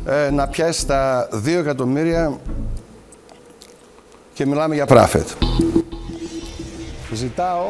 να πιάσει τα 2 εκατομμύρια και μιλάμε για profit. Ζητάω...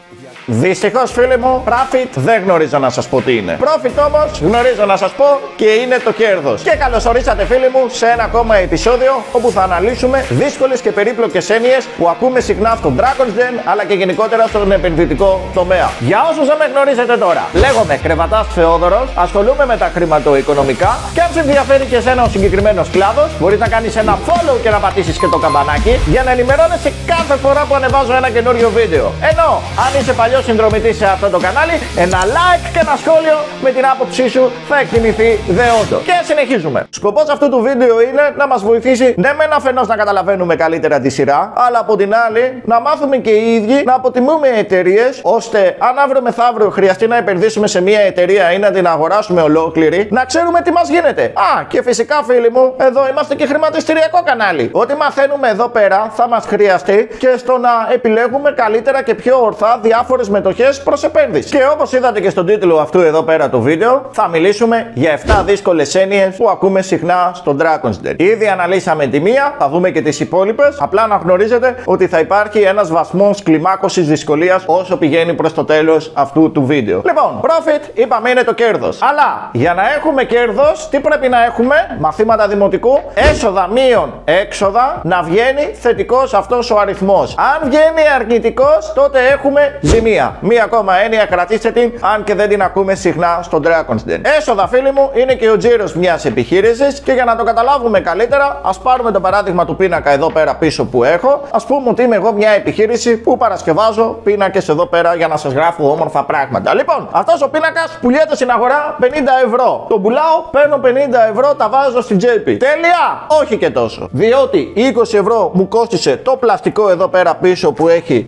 Δυστυχώς φίλοι μου, profit δεν γνωρίζω να σας πω τι είναι. Profit όμως γνωρίζω να σας πω και είναι το κέρδος. Και καλωσορίσατε φίλοι μου σε ένα ακόμα επεισόδιο όπου θα αναλύσουμε δύσκολες και περίπλοκες έννοιες που ακούμε συχνά στο Dragon's Den αλλά και γενικότερα στον επενδυτικό τομέα. Για όσους δεν με γνωρίζετε τώρα, λέγομαι Κρεβατάς Θεόδωρος, ασχολούμαι με τα χρηματοοικονομικά και αν σε ενδιαφέρει και εσένα ο συγκεκριμένος κλάδος, μπορείς να κάνεις ένα follow και να πατήσεις και το καμπανάκι για να ενημερώνεσαι κάθε φορά που ανεβάζω ένα καινούριο βίντεο. Ενώ αν είσαι παλιός συνδρομητής σε αυτό το κανάλι, ένα like και ένα σχόλιο με την άποψή σου θα εκτιμηθεί δεόντως. Και συνεχίζουμε. Σκοπός αυτού του βίντεο είναι να μας βοηθήσει ναι μεν αφενός να καταλαβαίνουμε καλύτερα τη σειρά, αλλά από την άλλη να μάθουμε και οι ίδιοι να αποτιμούμε εταιρείες, ώστε αν αύριο μεθαύριο χρειαστεί να επενδύσουμε σε μια εταιρεία ή να την αγοράσουμε ολόκληρη, να ξέρουμε τι μας γίνεται. Α, και φυσικά φίλοι μου, εδώ είμαστε και χρηματιστηριακό κανάλι. Ό,τι μαθαίνουμε εδώ πέρα θα μας χρειαστεί και στο να επιλέγουμε καλύτερα και πιο ορθά διάφορες μετοχές προς επένδυση. Και όπως είδατε και στον τίτλο αυτού εδώ πέρα του βίντεο, θα μιλήσουμε για 7 δύσκολες έννοιες που ακούμε συχνά στο Dragon's Den. Ήδη αναλύσαμε τη μία, θα δούμε και τις υπόλοιπες. Απλά να γνωρίζετε ότι θα υπάρχει ένας βαθμός κλιμάκωσης δυσκολίας όσο πηγαίνει προς το τέλος αυτού του βίντεο. Λοιπόν, profit είπαμε είναι το κέρδος. Αλλά για να έχουμε κέρδος, τι πρέπει να έχουμε? Μαθήματα δημοτικού, έσοδα μείον έξοδα, να βγαίνει θετικός αυτός ο αριθμός. Αν βγαίνει αρνητικός, τότε έχουμε ζημία. Μία ακόμα έννοια, κρατήστε την, αν και δεν την ακούμε συχνά στο Dragon's Den. Έσοδα, φίλοι μου, είναι και ο τζίρος μιας επιχείρησης και για να το καταλάβουμε καλύτερα, ας πάρουμε το παράδειγμα του πίνακα εδώ πέρα πίσω που έχω. Ας πούμε ότι είμαι εγώ μια επιχείρηση που παρασκευάζω πίνακες εδώ πέρα για να σας γράφω όμορφα πράγματα. Λοιπόν, αυτός ο πίνακας πουλιέται στην αγορά 50 ευρώ. Τον πουλάω, παίρνω 50 ευρώ, τα βάζω στην τσέπη. Τέλεια! Όχι και τόσο. Διότι 20 ευρώ μου κόστισε το πλαστικό εδώ πέρα πίσω που έχει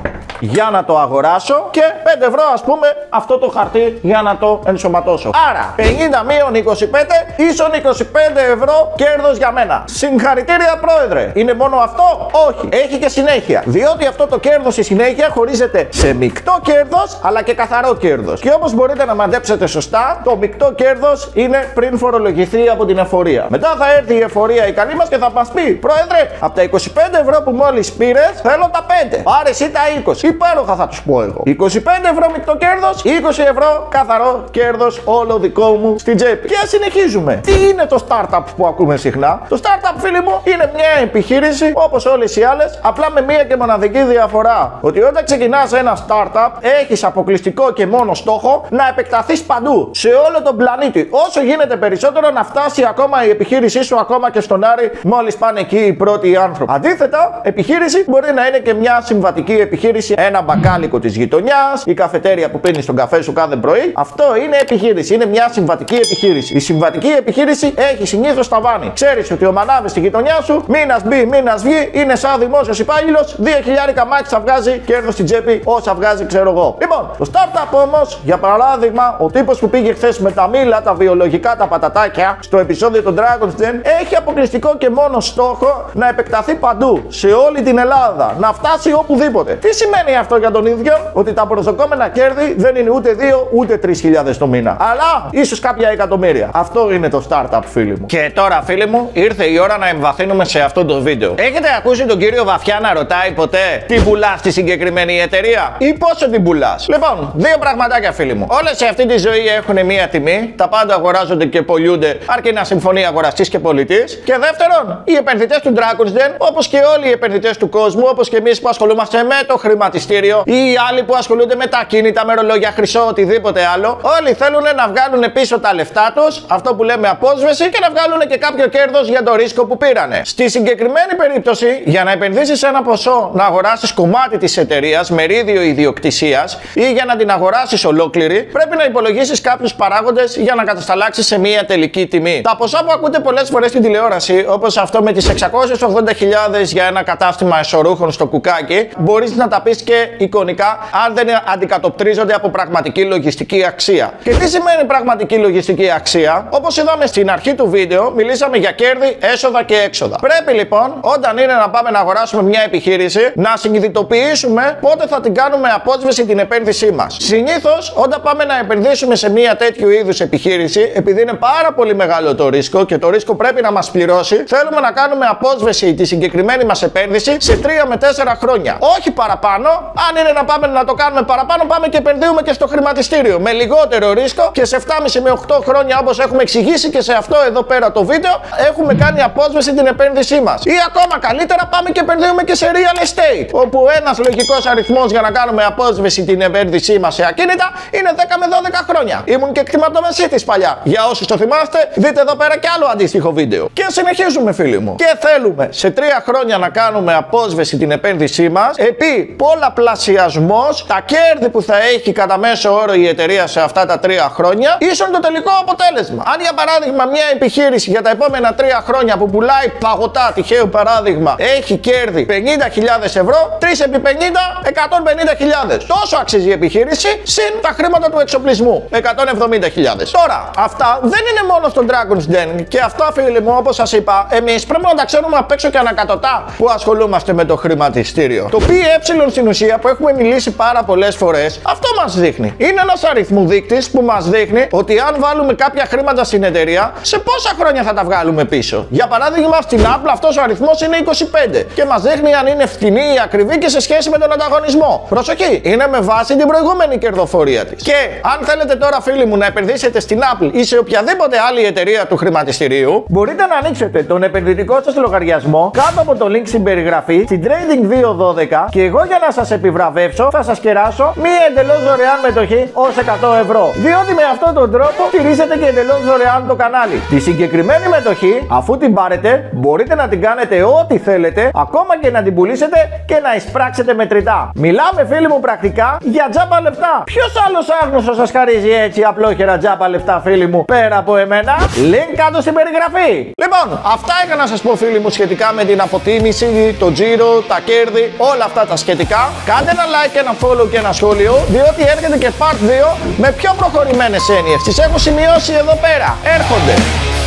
για να το αγοράσω και 5 ευρώ ας πούμε αυτό το χαρτί για να το ενσωματώσω. Άρα 50 μείον 25 ίσον 25 ευρώ κέρδος για μένα. Συγχαρητήρια πρόεδρε. Είναι μόνο αυτό? Όχι. Έχει και συνέχεια. Διότι αυτό το κέρδος η συνέχεια χωρίζεται σε μεικτό κέρδος αλλά και καθαρό κέρδος. Και όπως μπορείτε να μαντέψετε σωστά, το μεικτό κέρδος είναι πριν φορολογηθεί από την εφορία. Μετά θα έρθει η εφορία η καλή μας και θα μας πει: πρόεδρε, από τα 25 ευρώ που μόλις πήρες θέλω τα 5. Πάρε εσύ τα 20. Υπέροχα θα τους πω εγώ. 25 ευρώ μεικτό κέρδος, 20 ευρώ καθαρό κέρδος όλο δικό μου στην τσέπη. Και συνεχίζουμε. Τι είναι το startup που ακούμε συχνά? Το startup, φίλοι μου, είναι μια επιχείρηση όπως όλες οι άλλες, απλά με μια και μοναδική διαφορά. Ότι όταν ξεκινάς ένα startup, έχεις αποκλειστικό και μόνο στόχο να επεκταθείς παντού, σε όλο τον πλανήτη. Όσο γίνεται περισσότερο να φτάσει ακόμα η επιχείρησή σου ακόμα και στον Άρη, μόλις πάνε εκεί οι πρώτοι άνθρωποι. Αντίθετα, επιχείρηση μπορεί να είναι και μια συμβατική επιχείρηση. Ένα μπακάλικο της γειτονιάς, η καφετέρια που πίνεις τον καφέ σου κάθε πρωί. Αυτό είναι επιχείρηση. Είναι μια συμβατική επιχείρηση. Η συμβατική επιχείρηση έχει συνήθως ταβάνι. Ξέρεις ότι ο μανάβης στη γειτονιά σου, μήνας μπει, μήνας βγει, είναι σαν δημόσιος υπάλληλος, 2.000 μάξι θα βγάζει κέρδος στην τσέπη όσα βγάζει, ξέρω εγώ. Λοιπόν, το startup όμως, για παράδειγμα, ο τύπος που πήγε χθες με τα μήλα, τα βιολογικά, τα πατατάκια, στο επεισόδιο του Dragon's Den, έχει αποκλειστικό και μόνο στόχο να επεκταθεί παντού, σε όλη την Ελλάδα, να φτάσει οπουδήποτε. Τι σημαίνει αυτό για τον ίδιο? Ότι τα προσδοκόμενα κέρδη δεν είναι ούτε 2 ούτε 3.000 το μήνα, αλλά ίσως κάποια εκατομμύρια. Αυτό είναι το startup, φίλοι μου. Και τώρα, φίλοι μου, ήρθε η ώρα να εμβαθύνουμε σε αυτό το βίντεο. Έχετε ακούσει τον κύριο Βαθιά να ρωτάει ποτέ τι πουλάς στη συγκεκριμένη εταιρεία ή πόσο την πουλάς? Λοιπόν, δύο πραγματάκια, φίλοι μου. Όλες σε αυτή τη ζωή έχουν μία τιμή, τα πάντα αγοράζονται και πωλούνται, αρκεί να συμφωνεί αγοραστής και πολιτής. Και δεύτερον, οι επενδυτές του Dragon's Den, όπως και όλοι οι επενδυτές του κόσμου, όπως και εμείς που ασχολούμαστε με το χρηματιστήριο ή οι άλλοι που ασχολούνται με τα κίνητα, με ρολόγια, χρυσό, οτιδήποτε άλλο, όλοι θέλουν να βγάλουν πίσω τα λεφτά τους, αυτό που λέμε απόσβεση, και να βγάλουν και κάποιο κέρδος για το ρίσκο που πήρανε. Στη συγκεκριμένη περίπτωση, για να επενδύσεις ένα ποσό, να αγοράσεις κομμάτι της εταιρείας, μερίδιο ιδιοκτησίας, ή για να την αγοράσεις ολόκληρη, πρέπει να υπολογίσεις κάποιους παράγοντες για να κατασταλάξεις σε μια τελική τιμή. Τα ποσά που ακούτε πολλές φορές στην τηλεόραση, όπως αυτό με τις 680.000 για ένα κατάστημα εσωρούχων στο Κουκάκι, μπορείς να τα πεις και εικονικά αν δεν αντικατοπτρίζονται από πραγματική λογιστική αξία. Και τι σημαίνει πραγματική λογιστική αξία? Όπως είδαμε στην αρχή του βίντεο, μιλήσαμε για κέρδη, έσοδα και έξοδα. Πρέπει λοιπόν, όταν είναι να πάμε να αγοράσουμε μια επιχείρηση, να συνειδητοποιήσουμε πότε θα την κάνουμε απόσβεση την επένδυσή μας. Συνήθως, όταν πάμε να επενδύσουμε σε μια τέτοιου είδους επιχείρηση, επειδή είναι πάρα πολύ μεγάλο το ρίσκο και το ρίσκο πρέπει να μας πληρώσει, θέλουμε να κάνουμε απόσβεση τη συγκεκριμένη μας επένδυση σε 3 με 4 χρόνια. Όχι παραπάνω. Αν είναι να πάμε να το κάνουμε παραπάνω, πάμε και επενδύουμε και στο χρηματιστήριο με λιγότερο ρίσκο και σε 7,5 με 8 χρόνια, όπως έχουμε εξηγήσει και σε αυτό εδώ πέρα το βίντεο, έχουμε κάνει απόσβεση την επένδυσή μας. Ή ακόμα καλύτερα, πάμε και επενδύουμε και σε real estate, όπου ένας λογικός αριθμός για να κάνουμε απόσβεση την επένδυσή μας σε ακίνητα είναι 10 με 12 χρόνια. Ήμουν και κτηματομεσίτης παλιά. Για όσους το θυμάστε, δείτε εδώ πέρα και άλλο αντίστοιχο βίντεο. Και συνεχίζουμε, φίλοι μου. Και θέλουμε σε 3 χρόνια να κάνουμε απόσβεση την επένδυσή μας, επί πολλαπλασιασμός, τα κέρδη που θα έχει κατά μέσο όρο η εταιρεία σε αυτά τα 3 χρόνια, ίσον το τελικό αποτέλεσμα. Αν για παράδειγμα μια επιχείρηση για τα επόμενα 3 χρόνια που πουλάει παγωτά, τυχαίο παράδειγμα, έχει κέρδη 50.000 ευρώ, 3 επί 50, 150.000. Τόσο αξίζει η επιχείρηση, συν τα χρήματα του εξοπλισμού, 170.000. Τώρα, αυτά δεν είναι μόνο στο Dragon's Den και αυτά, φίλοι μου, όπως σας είπα, εμείς πρέπει να τα ξέρουμε απ' έξω και ανακατοτά που ασχολούμαστε με το χρηματιστήριο. Το PE στην ουσία που έχουμε μιλήσει πάρα πολλές φορές, αυτό μας δείχνει. Είναι ένας αριθμοδείκτης που μας δείχνει ότι αν βάλουμε κάποια χρήματα στην εταιρεία, σε πόσα χρόνια θα τα βγάλουμε πίσω. Για παράδειγμα, στην Apple αυτός ο αριθμός είναι 25 και μας δείχνει αν είναι φτηνή ή ακριβή και σε σχέση με τον ανταγωνισμό. Προσοχή, είναι με βάση την προηγούμενη κερδοφορία της. Και αν θέλετε τώρα, φίλοι μου, να επενδύσετε στην Apple ή σε οποιαδήποτε άλλη εταιρεία του χρηματιστηρίου, μπορείτε να ανοίξετε τον επενδυτικό σας λογαριασμό κάτω από το link στην περιγραφή, στην Trading212, και εγώ για να σας επιβραβεύσω θα σας κεράσω μία εντελώς δωρεάν μετοχή ως 100 ευρώ. Διότι με αυτόν τον τρόπο στηρίζετε και εντελώς δωρεάν το κανάλι. Τη συγκεκριμένη μετοχή, αφού την πάρετε, μπορείτε να την κάνετε ό,τι θέλετε, ακόμα και να την πουλήσετε και να εισπράξετε μετρητά. Μιλάμε, φίλοι μου, πρακτικά για τζάμπα λεφτά. Ποιος άλλος άγνωστος σας χαρίζει έτσι απλόχερα τζάμπα λεφτά, φίλοι μου, πέρα από εμένα? Link κάτω στην περιγραφή. Λοιπόν, αυτά είχα να σας πω, φίλοι μου, σχετικά με την αποτίμηση, το τζίρο, τα κέρδη, όλα αυτά τα σχετικά. Κάντε ένα like, ένα follow και ένα σχόλιο, διότι έρχεται και part 2 με πιο προχωρημένες έννοιες. Τις έχω σημειώσει εδώ πέρα. Έρχονται.